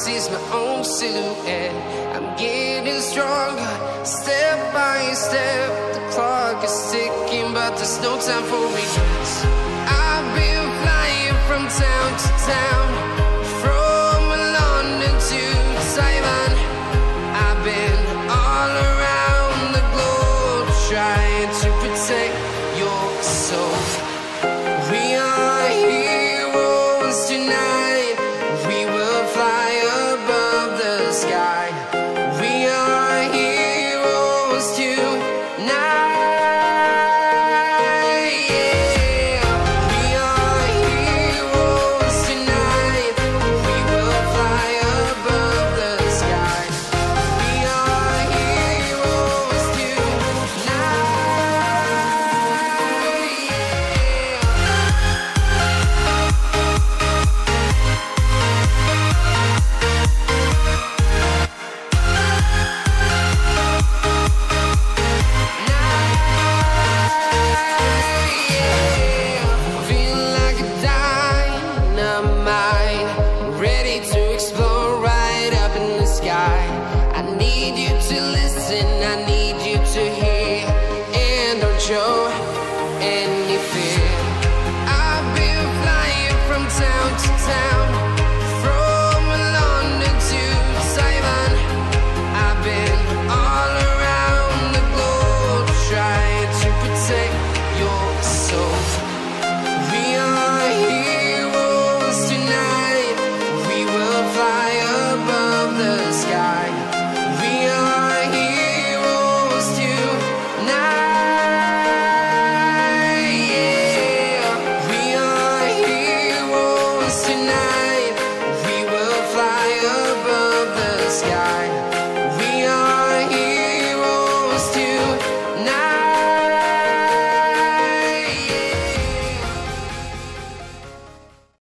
sees my own silhouette. I'm getting stronger, step by step. The clock is ticking, but there's no time for regrets. I've been flying from town to town, from London to Taiwan. I've been all around the globe, trying to protect your soul. We are heroes tonight. We will fly above the sky. We are heroes tonight. Yeah. We are heroes tonight. We will fly above the sky. We are heroes show any fear. I've been flying from town to town, from London to Taiwan. I've been all around the globe, trying to protect your soul. We are heroes tonight. We will fly above the sky. We are heroes tonight. Sky. We are heroes tonight.